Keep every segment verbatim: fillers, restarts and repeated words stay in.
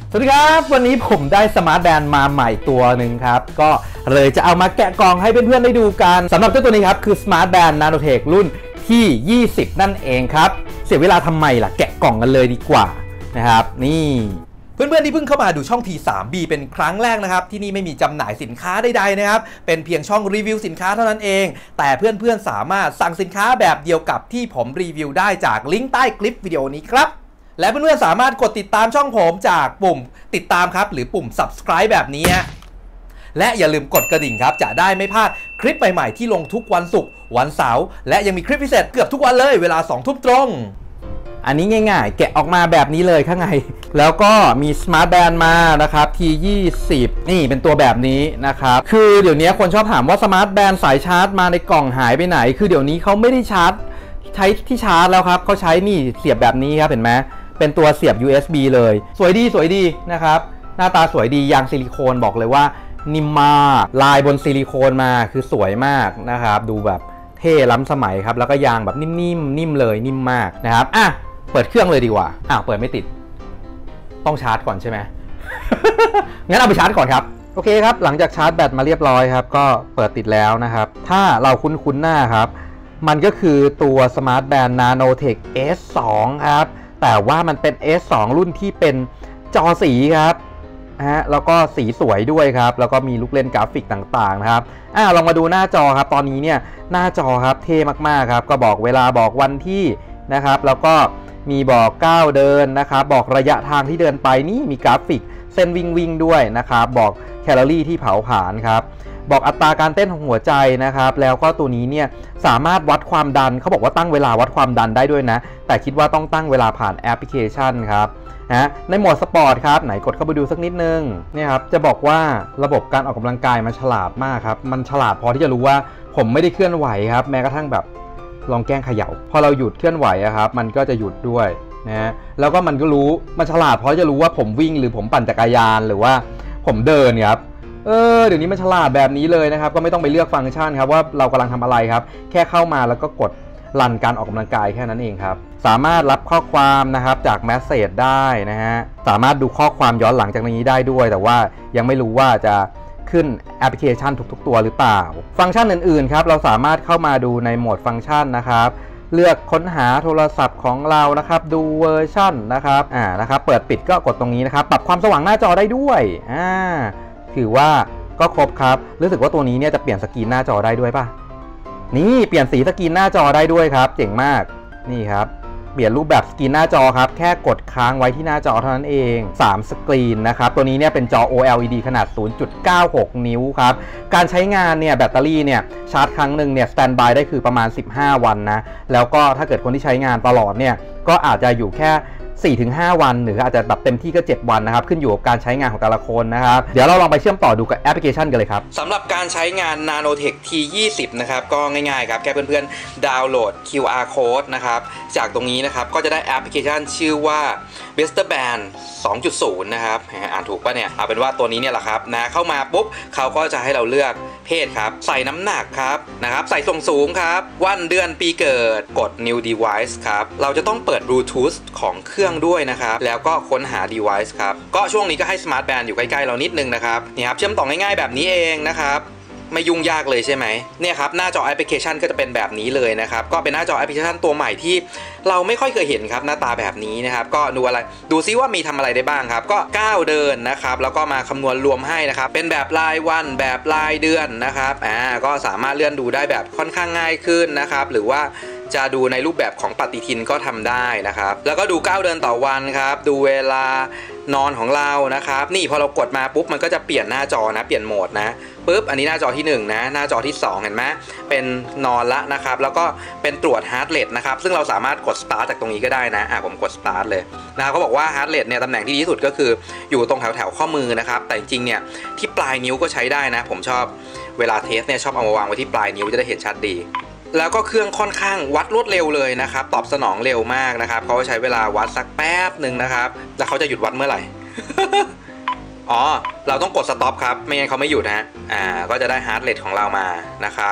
สวัสดีครับวันนี้ผมได้สมาร์ทแบนด์มาใหม่ตัวหนึ่งครับก็เลยจะเอามาแกะกล่องให้เพื่อนๆได้ดูกันสำหรับเจ้าตัวนี้ครับคือ Smart Band Nanotech รุ่นที่ยี่สิบนั่นเองครับเสียเวลาทำไมล่ะแกะกล่องกันเลยดีกว่านะครับนี่เพื่อนๆที่เพิ่งเข้ามาดูช่อง ที ทรี บี เป็นครั้งแรกนะครับที่นี่ไม่มีจำหน่ายสินค้าใดๆนะครับเป็นเพียงช่องรีวิวสินค้าเท่านั้นเองแต่เพื่อนๆสามารถสั่งสินค้าแบบเดียวกับที่ผมรีวิวได้จากลิงก์ใต้คลิปวิดีโอนี้ครับและเพื่อนๆสามารถกดติดตามช่องผมจากปุ่มติดตามครับหรือปุ่ม Subscribe แบบนี้และอย่าลืมกดกระดิ่งครับจะได้ไม่พลาดคลิปใหม่ๆที่ลงทุกวันศุกร์วันเสาร์และยังมีคลิปพิเศษเกือบทุกวันเลยเวลาสองทุ่มตรงอันนี้ง่ายๆแกะออกมาแบบนี้เลยข้างในแล้วก็มี Smart Band มานะครับ ที ยี่สิบ นี่เป็นตัวแบบนี้นะครับคือเดี๋ยวนี้คนชอบถามว่า Smart Band สายชาร์จมาในกล่องหายไปไหนคือเดี๋ยวนี้เขาไม่ได้ชาร์จใช้ที่ชาร์จแล้วครับเขาใช้นี่เสียบแบบนี้ครับเห็นไหมเป็นตัวเสียบ ยู เอส บี เลยสวยดีสวยดีนะครับหน้าตาสวยดียางซิลิโคนบอกเลยว่านิ่มมากลายบนซิลิโคนมาคือสวยมากนะครับดูแบบเท่ล้ำสมัยครับแล้วก็ยางแบบนิ่มๆนิ่มเลยนิ่มมากนะครับอ่ะเปิดเครื่องเลยดีกว่าอ้าวเปิดไม่ติดต้องชาร์จก่อนใช่ไหม งั้นเอาไปชาร์จก่อนครับโอเคครับหลังจากชาร์จแบตมาเรียบร้อยครับก็เปิดติดแล้วนะครับถ้าเราคุ้นๆหน้าครับมันก็คือตัว Smart Band Nanotech เอส สอง ครับแต่ว่ามันเป็น เอส สอง รุ่นที่เป็นจอสีครับฮะแล้วก็สีสวยด้วยครับแล้วก็มีลูกเล่นกราฟิกต่างๆนะครับอ่ะลองมาดูหน้าจอครับตอนนี้เนี่ยหน้าจอครับเท่มากๆครับก็บอกเวลาบอกวันที่นะครับแล้วก็มีบอกก้าวเดินนะครับบอกระยะทางที่เดินไปนี่มีกราฟิกเส้นวิ่งวิ่งด้วยนะครับบอกแคลอรี่ที่เผาผลาญครับบอกอัตราการเต้นของหัวใจนะครับแล้วก็ตัวนี้เนี่ยสามารถวัดความดันเขาบอกว่าตั้งเวลาวัดความดันได้ด้วยนะแต่คิดว่าต้องตั้งเวลาผ่านแอปพลิเคชันครับนะในโหมดสปอร์ตครับไหนกดเข้าไปดูสักนิดนึงเนี่ยครับจะบอกว่าระบบการออกกำลังกายมันฉลาดมากครับมันฉลาดพอที่จะรู้ว่าผมไม่ได้เคลื่อนไหวครับแม้กระทั่งแบบลองแกล้งเขย่าพอเราหยุดเคลื่อนไหวอะครับมันก็จะหยุดด้วยนะแล้วก็มันก็รู้มันฉลาดพอที่จะรู้ว่าผมวิ่งหรือผมปั่นจักรยานหรือว่าผมเดินครับเออเดี๋ยวนี้มันฉลาดแบบนี้เลยนะครับก็ไม่ต้องไปเลือกฟังก์ชันครับว่าเรากำลังทำอะไรครับแค่เข้ามาแล้วก็กดรันการออกกำลังกายแค่นั้นเองครับสามารถรับข้อความนะครับจากแมสเสจได้นะฮะสามารถดูข้อความย้อนหลังจากนี้ได้ด้วยแต่ว่ายังไม่รู้ว่าจะขึ้นแอปพลิเคชันทุกๆตัวหรือเปล่าฟังก์ชันอื่นๆครับเราสามารถเข้ามาดูในโหมดฟังก์ชันนะครับเลือกค้นหาโทรศัพท์ของเรานะครับดูเวอร์ชันนะครับอ่านะครับเปิดปิดก็กดตรงนี้นะครับปรับความสว่างหน้าจอได้ด้วยอ่าถือว่าก็ครบครับรู้สึกว่าตัวนี้เนี่ยจะเปลี่ยนสกรีนหน้าจอได้ด้วยป่ะนี่เปลี่ยนสีสกรีนหน้าจอได้ด้วยครับเจ๋งมากนี่ครับเปลี่ยนรูปแบบสกรีนหน้าจอครับแค่กดค้างไว้ที่หน้าจอเท่านั้นเองสามสกรีนนะครับตัวนี้เนี่ยเป็นจอ โอ แอล อี ดี ขนาด ศูนย์จุดเก้าหก นิ้วครับการใช้งานเนี่ยแบตเตอรี่เนี่ยชาร์จครั้งหนึ่งเนี่ยสแตนด์บายได้คือประมาณสิบห้าวันนะแล้วก็ถ้าเกิดคนที่ใช้งานตลอดเนี่ยก็อาจจะอยู่แค่สี่ถึงห้า วันหรืออาจจะแบบเต็มที่ก็เจ็ดวันนะครับขึ้นอยู่กับการใช้งานของแต่ละคนนะครับเดี๋ยวเราลองไปเชื่อมต่อดูกับแอปพลิเคชันกันเลยครับสำหรับการใช้งาน Nanotech ที ยี่สิบ นะครับก็ง่ายๆครับแค่เพื่อนๆดาวน์โหลด คิว อาร์ Code นะครับจากตรงนี้นะครับก็จะได้แอปพลิเคชันชื่อว่า Master Band สองจุดศูนย์ นะครับอ่านถูกป่ะเนี่ยเอาเป็นว่าตัวนี้เนี่ยแหละครับนะเข้ามาปุ๊บเขาก็จะให้เราเลือกเพศครับใส่น้ำหนักครับนะครับใส่ทรงสูงครับวันเดือนปีเกิดกด New Device ครับเราจะต้องเปิด Bluetooth ของเครื่องด้วยนะครับแล้วก็ค้นหา device ครับก็ช่วงนี้ก็ให้ Smart Band อยู่ใกล้ๆเรานิดนึงนะครับนี่ครับเชื่อมต่อง่ายๆแบบนี้เองนะครับไม่ยุ่งยากเลยใช่ไหมเนี่ยครับหน้าจอแอปพลิเคชันก็จะเป็นแบบนี้เลยนะครับก็เป็นหน้าจอแอปพลิเคชันตัวใหม่ที่เราไม่ค่อยเคยเห็นครับหน้าตาแบบนี้นะครับก็ดูอะไรดูซิว่ามีทำอะไรได้บ้างครับก็ก้าวเดินนะครับแล้วก็มาคำนวณรวมให้นะครับเป็นแบบรายวันแบบรายเดือนนะครับอ่าก็สามารถเลื่อนดูได้แบบค่อนข้างง่ายขึ้นนะครับหรือว่าจะดูในรูปแบบของปฏิทินก็ทำได้นะครับแล้วก็ดูก้าวเดินต่อวันครับดูเวลานอนของเรานะครับนี่พอเรากดมาปุ๊บมันก็จะเปลี่ยนหน้าจอนะเปลี่ยนโหมดนะปุ๊บอันนี้หน้าจอที่หนึ่งนะหน้าจอที่สองเห็นไหมเป็นนอนละนะครับแล้วก็เป็นตรวจฮาร์ทเรทนะครับซึ่งเราสามารถกดสตาร์ทจากตรงนี้ก็ได้นะอ่ะผมกดสตาร์ทเลยนะเขาบอกว่าฮาร์ทเรทเนี่ยตำแหน่งที่ดีที่สุดก็คืออยู่ตรงแถวแถวข้อมือนะครับแต่จริงๆเนี่ยที่ปลายนิ้วก็ใช้ได้นะผมชอบเวลาเทสเนี่ยชอบเอามาวางไว้ที่ปลายนิ้วจะได้เห็นชัดดีแล้วก็เครื่องค่อนข้างวัดรวดเร็วเลยนะครับตอบสนองเร็วมากนะครับเขาใช้เวลาวัดสักแป๊บหนึ่งนะครับแล้วเขาจะหยุดวัดเมื่อไหร่ อ๋อเราต้องกดสต็อปครับไม่งั้นเขาไม่หยุดนะอ่าก็จะได้ฮาร์ทเรทของเรามานะครับ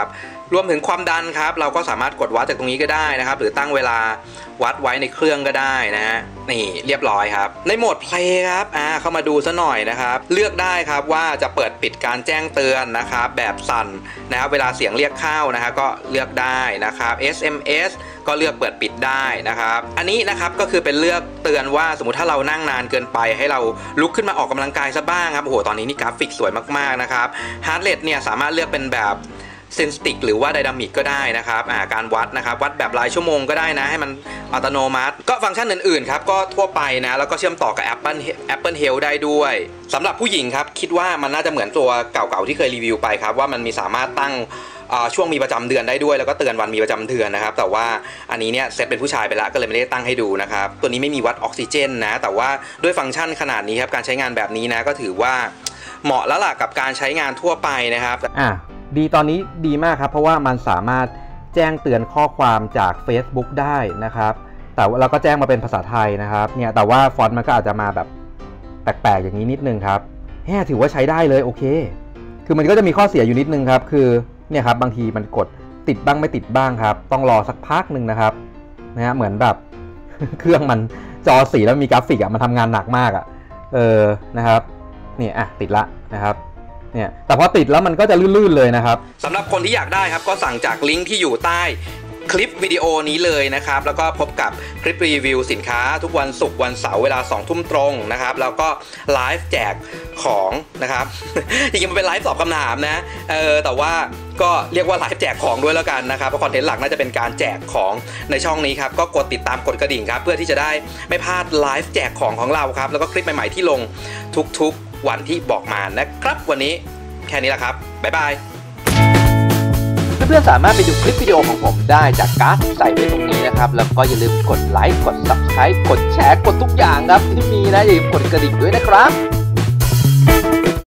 รวมถึงความดันครับเราก็สามารถกดวัดจากตรงนี้ก็ได้นะครับหรือตั้งเวลาวัดไว้ในเครื่องก็ได้นะฮะนี่เรียบร้อยครับในโหมด Play ครับอ่าเข้ามาดูซะหน่อยนะครับเลือกได้ครับว่าจะเปิดปิดการแจ้งเตือนนะครับแบบสั่นนะครับเวลาเสียงเรียกเข้านะฮะก็เลือกได้นะครับ เอส เอ็ม เอส ก็เลือกเปิดปิดได้นะครับอันนี้นะครับก็คือเป็นเลือกเตือนว่าสมมติถ้าเรานั่งนานเกินไปให้เราลุกขึ้นมาออกกำลังกายซะบ้างครับโอ้โหตอนนี้นี่กราฟิกสวยมากๆนะครับฮาร์ทเรทเนี่ยสามารถเลือกเป็นแบบเซนสติกหรือว่าไดนามิกก็ได้นะครับอ่าการวัดนะครับวัดแบบรายชั่วโมงก็ได้นะให้มันอัตโนมัติก็ฟังก์ชันอื่นๆครับก็ทั่วไปนะแล้วก็เชื่อมต่อกับ Apple Apple Health ได้ด้วยสำหรับผู้หญิงครับคิดว่ามันน่าจะเหมือนตัวเก่าๆที่เคยรีวิวไปครับว่ามันมีสามารถตั้งช่วงมีประจำเดือนได้ด้วยแล้วก็เตือนวันมีประจำเดือนนะครับแต่ว่าอันนี้เนี่ยเซตเป็นผู้ชายไปแล้วก็เลยไม่ได้ตั้งให้ดูนะครับตัวนี้ไม่มีวัดออกซิเจนนะแต่ว่าด้วยฟังก์ชันขนาดนี้ครับการใช้งานแบบนี้นะก็ถือว่าเหมาะแล้วล่ะกับการใช้งานทั่วไปนะครับอ่ะดีตอนนี้ดีมากครับเพราะว่ามันสามารถแจ้งเตือนข้อความจาก Facebook ได้นะครับแต่เราก็แจ้งมาเป็นภาษาไทยนะครับเนี่ยแต่ว่าฟอนต์มันก็อาจจะมาแบบแปลกๆอย่างนี้นิดนึงครับแฮ่ถือว่าใช้ได้เลยโอเคคือมันก็จะมีข้อเสียอยู่นิดนึงครับคือเนี่ยครับบางทีมันกดติดบ้างไม่ติดบ้างครับต้องรอสักพักหนึ่งนะครับนะฮะเหมือนแบบเครื่องมันจอสีแล้วมีกราฟิกอ่ะมันทำงานหนักมากอ่ะเออนะครับเนี่ยอ่ะติดละนะครับเนี่ยแต่พอติดแล้วมันก็จะลื่นๆเลยนะครับสำหรับคนที่อยากได้ครับก็สั่งจากลิงก์ที่อยู่ใต้คลิปวิดีโอนี้เลยนะครับแล้วก็พบกับคลิปรีวิวสินค้าทุกวันศุกร์วันเสาร์เวลาสองทุ่มตรงนะครับแล้วก็ไลฟ์แจกของนะครับจริงๆมันเป็นไลฟ์ตอบคำถามนะเออแต่ว่าก็เรียกว่าไลฟ์แจกของด้วยแล้วกันนะครับเพราะคอนเทนต์หลักน่าจะเป็นการแจกของในช่องนี้ครับก็กดติดตามกดกระดิ่งครับเพื่อที่จะได้ไม่พลาดไลฟ์แจกของของเราครับแล้วก็คลิปใหม่ๆที่ลงทุกๆวันที่บอกมานะครับวันนี้แค่นี้แหละครับบ๊ายบายเพื่อนๆสามารถไปดูคลิปวิดีโอของผมได้จากการ์ดที่ใส่ไว้ตรงนี้นะครับแล้วก็อย่าลืมกดไลค์กด ซับสไครบ์ กดแชร์กดทุกอย่างครับที่มีนะอย่าลืมกดกระดิ่งด้วยนะครับ